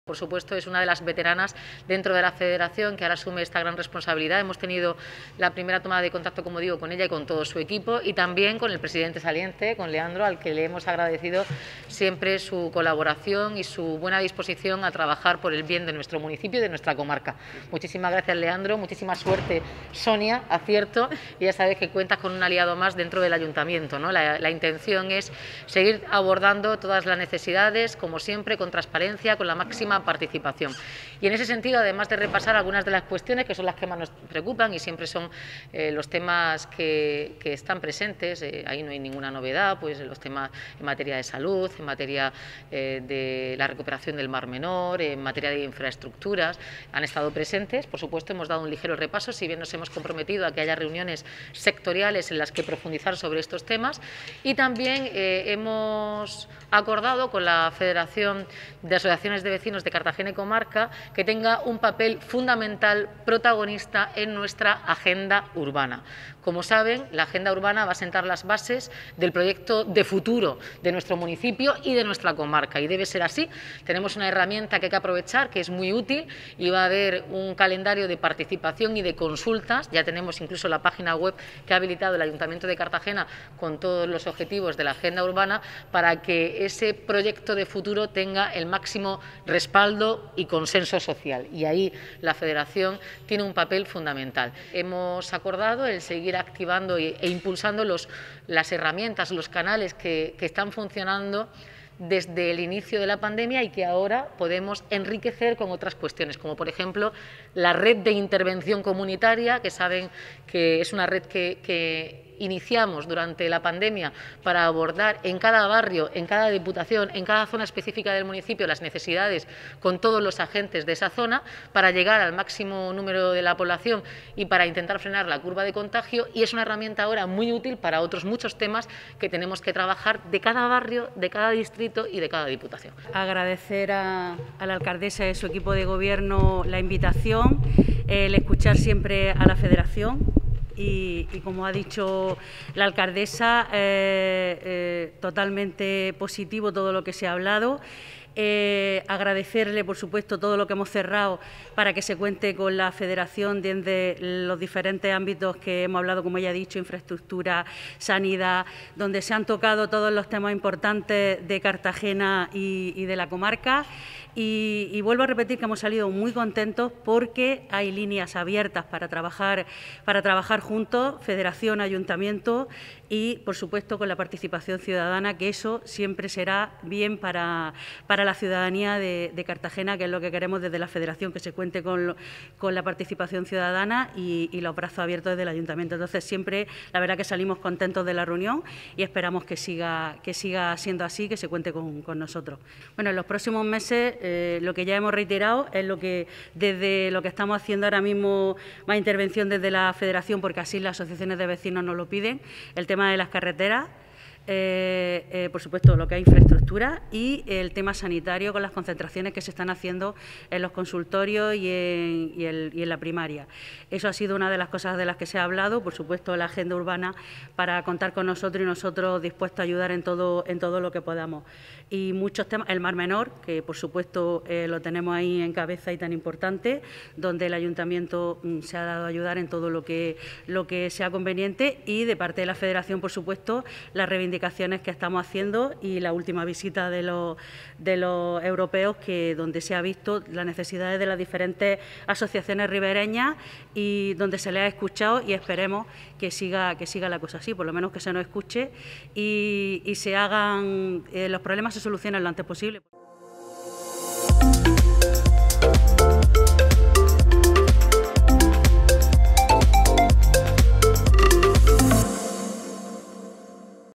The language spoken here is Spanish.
Por supuesto, es una de las veteranas dentro de la Federación que ahora asume esta gran responsabilidad. Hemos tenido la primera toma de contacto, como digo, con ella y con todo su equipo, y también con el presidente saliente, con Leandro, al que le hemos agradecido siempre su colaboración y su buena disposición a trabajar por el bien de nuestro municipio y de nuestra comarca. Muchísimas gracias, Leandro. Muchísima suerte, Sonia. Acierto. Y ya sabes que cuentas con un aliado más dentro del ayuntamiento, ¿no? La intención es seguir abordando todas las necesidades, como siempre, con transparencia, con la máxima participación. Y en ese sentido, además de repasar algunas de las cuestiones que son las que más nos preocupan y siempre son los temas que están presentes, ahí no hay ninguna novedad, pues los temas en materia de salud, en materia de la recuperación del Mar Menor, en materia de infraestructuras, han estado presentes. Por supuesto, hemos dado un ligero repaso, si bien nos hemos comprometido a que haya reuniones sectoriales en las que profundizar sobre estos temas, y también hemos acordado con la Federación de Asociaciones de Vecinos de Cartagena y Comarca que tenga un papel fundamental, protagonista en nuestra agenda urbana. Como saben, la agenda urbana va a sentar las bases del proyecto de futuro de nuestro municipio y de nuestra comarca, y debe ser así. Tenemos una herramienta que hay que aprovechar, que es muy útil, y va a haber un calendario de participación y de consultas. Ya tenemos incluso la página web que ha habilitado el Ayuntamiento de Cartagena con todos los objetivos de la agenda urbana para que ese proyecto de futuro tenga el máximo respaldo y consenso social, y ahí la Federación tiene un papel fundamental. Hemos acordado el seguir activando e impulsando las herramientas, los canales que están funcionando desde el inicio de la pandemia y que ahora podemos enriquecer con otras cuestiones, como por ejemplo la red de intervención comunitaria, que saben que es una red que iniciamos durante la pandemia para abordar en cada barrio, en cada diputación, en cada zona específica del municipio las necesidades con todos los agentes de esa zona para llegar al máximo número de la población y para intentar frenar la curva de contagio, y es una herramienta ahora muy útil para otros muchos temas que tenemos que trabajar de cada barrio, de cada distrito y de cada diputación. Agradecer a la alcaldesa y a su equipo de gobierno la invitación, el escuchar siempre a la Federación. Y como ha dicho la alcaldesa, totalmente positivo todo lo que se ha hablado. Agradecerle, por supuesto, todo lo que hemos cerrado para que se cuente con la Federación desde los diferentes ámbitos que hemos hablado, como ella ha dicho, infraestructura, sanidad, donde se han tocado todos los temas importantes de Cartagena y de la comarca. Y vuelvo a repetir que hemos salido muy contentos porque hay líneas abiertas para trabajar juntos, Federación, Ayuntamiento y, por supuesto, con la participación ciudadana, que eso siempre será bien para la ciudadanía de Cartagena, que es lo que queremos desde la Federación, que se cuente con la participación ciudadana y los brazos abiertos desde el Ayuntamiento. Entonces, siempre, la verdad que salimos contentos de la reunión y esperamos que siga siendo así, que se cuente con nosotros. Bueno, en los próximos meses, lo que ya hemos reiterado es desde lo que estamos haciendo ahora mismo, más intervención desde la Federación, porque así las asociaciones de vecinos nos lo piden, el tema de las carreteras, por supuesto, lo que es infraestructura, y el tema sanitario con las concentraciones que se están haciendo en los consultorios y en la primaria. Eso ha sido una de las cosas de las que se ha hablado, por supuesto, la agenda urbana, para contar con nosotros y nosotros dispuestos a ayudar en todo lo que podamos. Y muchos temas, el Mar Menor, que por supuesto lo tenemos ahí en cabeza y tan importante, donde el Ayuntamiento se ha dado a ayudar en todo lo que sea conveniente, y de parte de la Federación, por supuesto, las reivindicaciones que estamos haciendo y la última visita de los europeos, donde se ha visto las necesidades de las diferentes asociaciones ribereñas y donde se les ha escuchado, y esperemos que siga la cosa así, por lo menos que se nos escuche y se hagan, los problemas se solucionen lo antes posible.